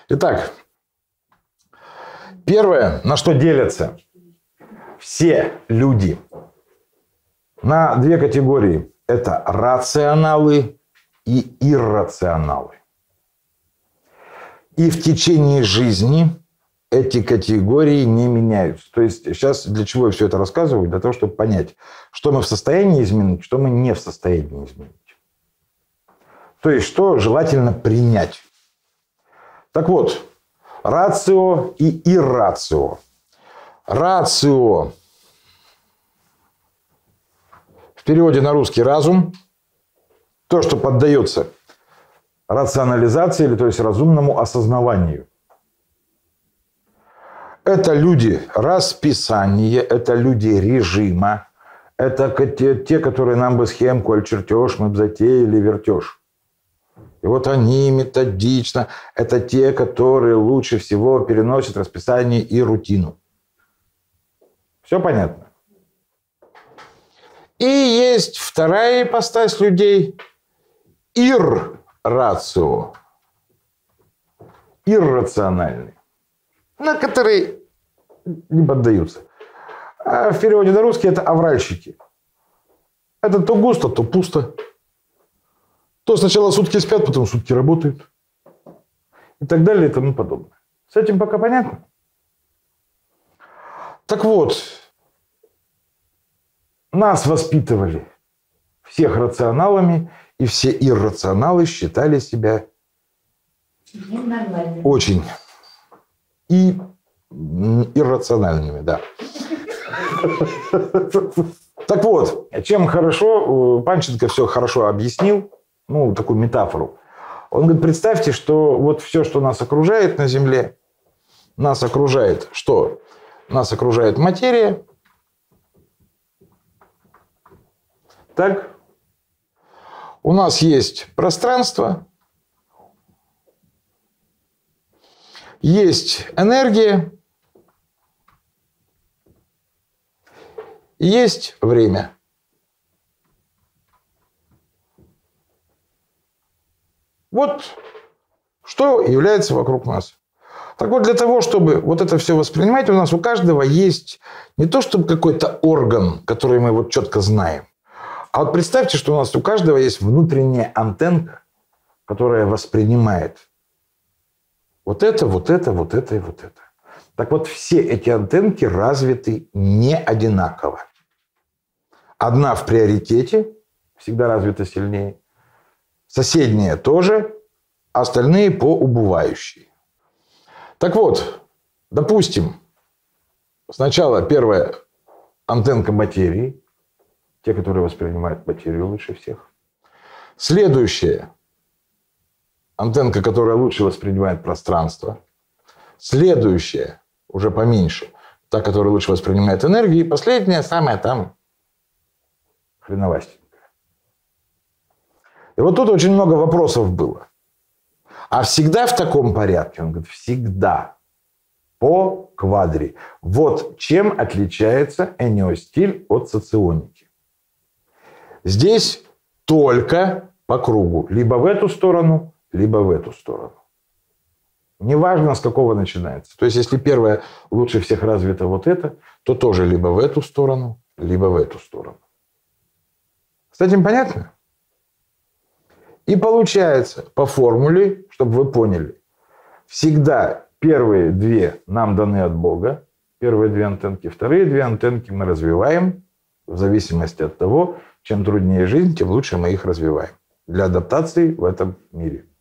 Итак, первое, на что делятся все люди, на две категории. Это рационалы и иррационалы. И в течение жизни эти категории не меняются. То есть сейчас для чего я все это рассказываю? Для того, чтобы понять, что мы в состоянии изменить, что мы не в состоянии изменить. То есть что желательно принять. Так вот, рацио и иррацио. Рацио в переводе на русский разум. То, что поддается рационализации, или то есть разумному осознаванию. Это люди расписания, это люди режима, это те, которые нам бы схемку, аль чертеж, мы бы затеяли, вертеж. И вот они методично, это те, которые лучше всего переносят расписание и рутину. Все понятно? И есть вторая ипостась людей – иррацио, иррациональный, на которые не поддаются. А в переводе на русский это авральщики. Это то густо, то пусто. То сначала сутки спят, потом сутки работают. И так далее и тому подобное. С этим пока понятно? Так вот, нас воспитывали всех рационалами, и все иррационалы считали себя очень и иррациональными, да. Так вот, чем хорошо, Панченко все хорошо объяснил, ну, такую метафору. Он говорит, представьте, что вот все, что нас окружает на Земле, нас окружает что? Нас окружает материя. Так? У нас есть пространство, есть энергия, есть время. Вот что является вокруг нас. Так вот, для того, чтобы вот это все воспринимать, у нас у каждого есть не то, чтобы какой-то орган, который мы вот четко знаем, а вот представьте, что у нас у каждого есть внутренняя антенна, которая воспринимает вот это, вот это, вот это и вот это. Так вот, все эти антенки развиты не одинаково. Одна в приоритете, всегда развита сильнее. Соседние тоже, а остальные поубывающие. Так вот, допустим, сначала первая антенка материи, те, которые воспринимают материю лучше всех. Следующая антенка, которая лучше воспринимает пространство. Следующая, уже поменьше, та, которая лучше воспринимает энергию. И последняя, самая там хреновастенькая. И вот тут очень много вопросов было. А всегда в таком порядке? Он говорит, всегда. По квадри. Вот чем отличается энеостиль от соционики. Здесь только по кругу. Либо в эту сторону, либо в эту сторону. Неважно, с какого начинается. То есть, если первое лучше всех развито вот это, то тоже либо в эту сторону, либо в эту сторону. С этим понятно? И получается по формуле, чтобы вы поняли, всегда первые две нам даны от Бога, первые две антенки, вторые две антенки мы развиваем в зависимости от того, чем труднее жизнь, тем лучше мы их развиваем для адаптации в этом мире.